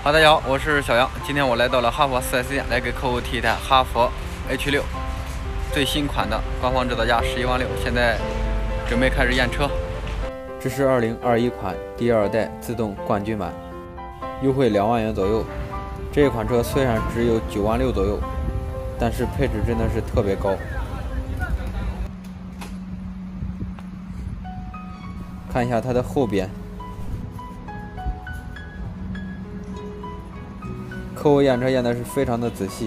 大家好，我是小杨。今天我来到了哈佛 4S 店，来给客户提一台哈佛 H6最新款的，官方指导价11万6，现在准备开始验车。这是2021款第2代自动冠军版，优惠2万元左右。这款车虽然只有9万6左右，但是配置真的是特别高。看一下它的后边。 客户验车验的是非常的仔细。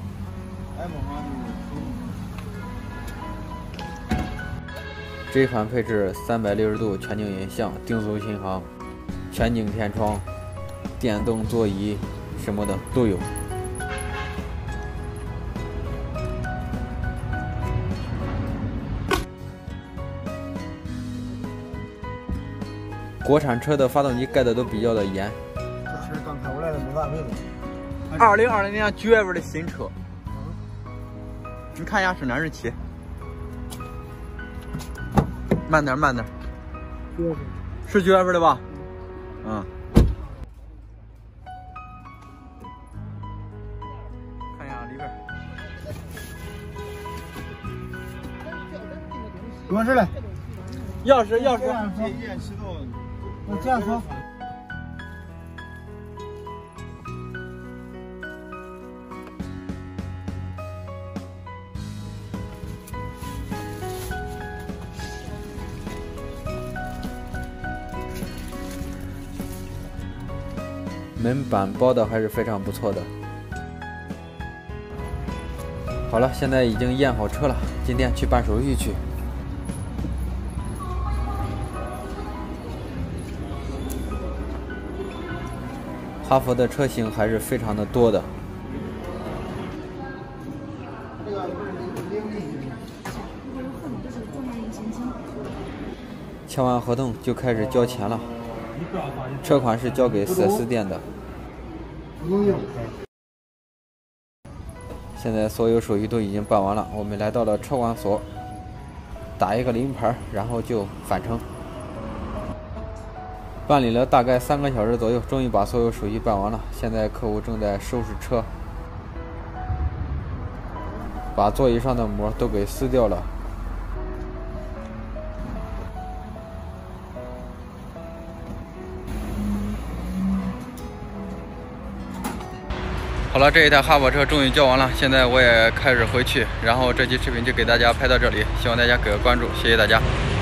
这款配置360度全景影像、定速巡航、全景天窗、电动座椅什么的都有。国产车的发动机盖的都比较的严。 这车刚开过来的，没咋味道。 2020年9月份的新车，你看一下生产日期。慢点，慢点。9月份。是9月份的吧？嗯。看一下里边。 多少嘞？ 钥匙。 我这样说。 门板包的还是非常不错的。好了，现在已经验好车了，今天去办手续去。哈佛的车型还是非常的多的。签完合同就开始交钱了。 车款是交给4S店的，现在所有手续都已经办完了，我们来到了车管所，打一个临牌，然后就返程。办理了大概3个小时左右，终于把所有手续办完了。现在客户正在收拾车，把座椅上的膜都给撕掉了。 好了，这一台哈佛车终于交完了，现在我也开始回去，然后这期视频就给大家拍到这里，希望大家给个关注，谢谢大家。